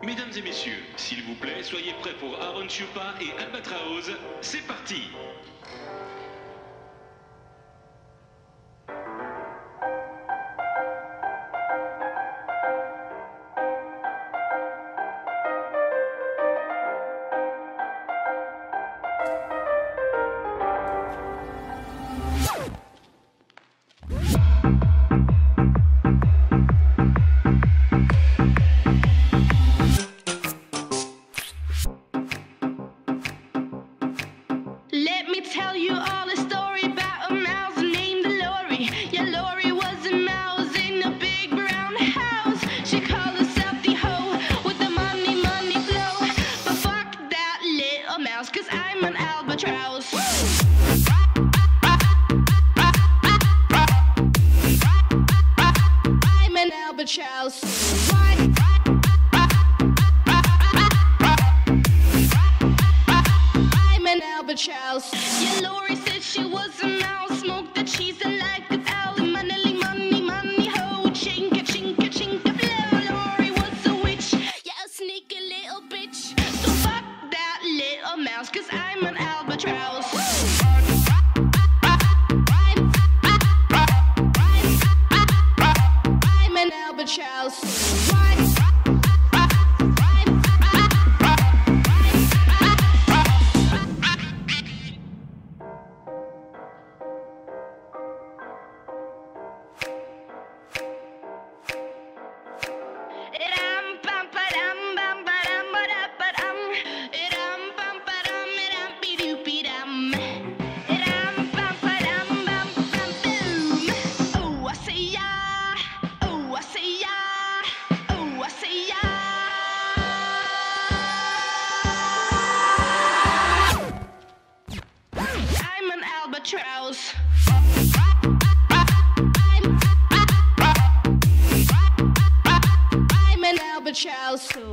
Mesdames et messieurs, s'il vous plaît, soyez prêts pour Aaron Chupa et Albatraoz. C'est parti! Let me tell you all a story about a mouse named Lori. Yeah, Lori was a mouse in a big brown house. She called herself the hoe with the money, money flow. But fuck that little mouse, 'cause I'm an albatross. I'm an albatross. Albatross. Yeah, Lori said she was a mouse, smoked the cheese and like a owl. Money, money, money, ho, chinka, chinka, chinka, blow. Lori was a witch, yeah, a sneaky little bitch. So fuck that little mouse, 'cause I'm an albatross. I'm an albatross. Albatross. I'm an albatross.